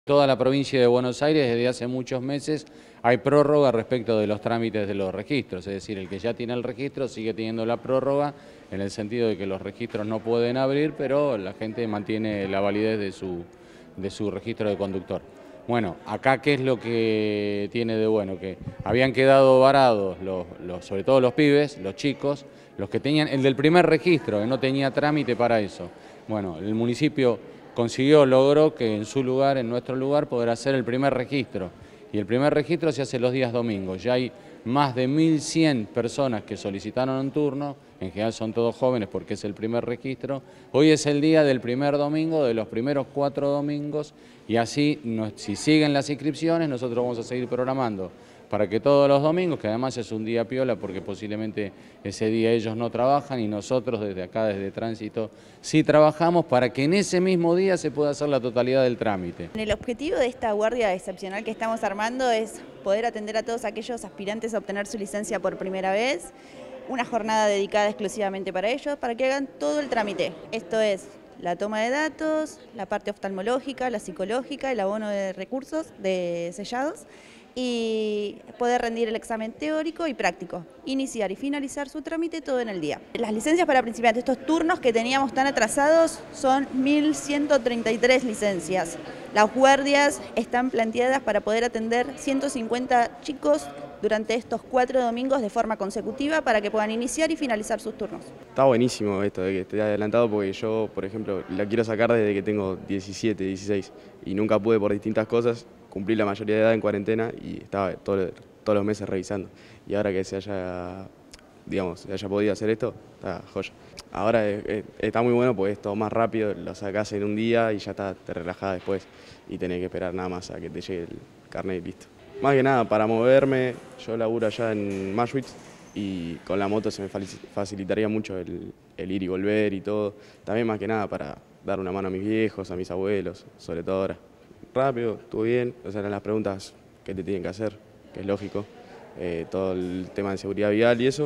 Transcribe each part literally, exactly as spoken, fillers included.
Toda la provincia de Buenos Aires desde hace muchos meses hay prórroga respecto de los trámites de los registros, es decir, el que ya tiene el registro sigue teniendo la prórroga en el sentido de que los registros no pueden abrir, pero la gente mantiene la validez de su, de su registro de conductor. Bueno, acá ¿qué es lo que tiene de bueno? Que habían quedado varados, los, los, sobre todo los pibes, los chicos, los que tenían, el del primer registro, que no tenía trámite para eso. Bueno, el municipio consiguió, logró que en su lugar, en nuestro lugar, poder hacer el primer registro. Y el primer registro se hace los días domingos. Ya hay más de mil cien personas que solicitaron un turno, en general son todos jóvenes porque es el primer registro. Hoy es el día del primer domingo, de los primeros cuatro domingos, y así, si siguen las inscripciones, nosotros vamos a seguir programando para que todos los domingos, que además es un día piola porque posiblemente ese día ellos no trabajan y nosotros desde acá, desde Tránsito, sí trabajamos para que en ese mismo día se pueda hacer la totalidad del trámite. El objetivo de esta guardia excepcional que estamos armando es poder atender a todos aquellos aspirantes a obtener su licencia por primera vez, una jornada dedicada exclusivamente para ellos, para que hagan todo el trámite. Esto es la toma de datos, la parte oftalmológica, la psicológica, el abono de recursos de sellados, y poder rendir el examen teórico y práctico, iniciar y finalizar su trámite todo en el día. Las licencias para principiantes, estos turnos que teníamos tan atrasados, son mil ciento treinta y tres licencias. Las guardias están planteadas para poder atender ciento cincuenta chicos durante estos cuatro domingos de forma consecutiva para que puedan iniciar y finalizar sus turnos. Está buenísimo esto de que esté adelantado porque yo, por ejemplo, la quiero sacar desde que tengo diecisiete, dieciséis y nunca pude por distintas cosas. Cumplí la mayoría de edad en cuarentena y estaba todo, todos los meses revisando. Y ahora que se haya, digamos, se haya podido hacer esto, está joya. Ahora es, es, está muy bueno porque es todo más rápido, lo sacás en un día y ya está, te relajás después y tenés que esperar nada más a que te llegue el carnet y listo. Más que nada, para moverme, yo laburo allá en Maschwitz y con la moto se me facilitaría mucho el, el ir y volver y todo. También más que nada para dar una mano a mis viejos, a mis abuelos, sobre todo ahora. Rápido, estuvo bien, esas eran las preguntas que te tienen que hacer, que es lógico, eh, todo el tema de seguridad vial y eso,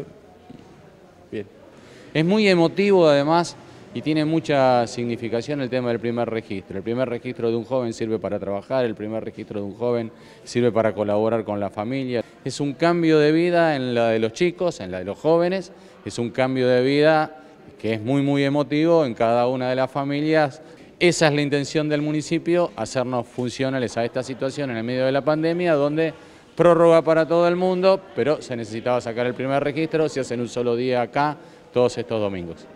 bien. Es muy emotivo además y tiene mucha significación el tema del primer registro. El primer registro de un joven sirve para trabajar, el primer registro de un joven sirve para colaborar con la familia. Es un cambio de vida en la de los chicos, en la de los jóvenes, es un cambio de vida que es muy muy emotivo en cada una de las familias. Esa es la intención del municipio, hacernos funcionales a esta situación en el medio de la pandemia, donde prórroga para todo el mundo, pero se necesitaba sacar el primer registro, se hace en un solo día acá, todos estos domingos.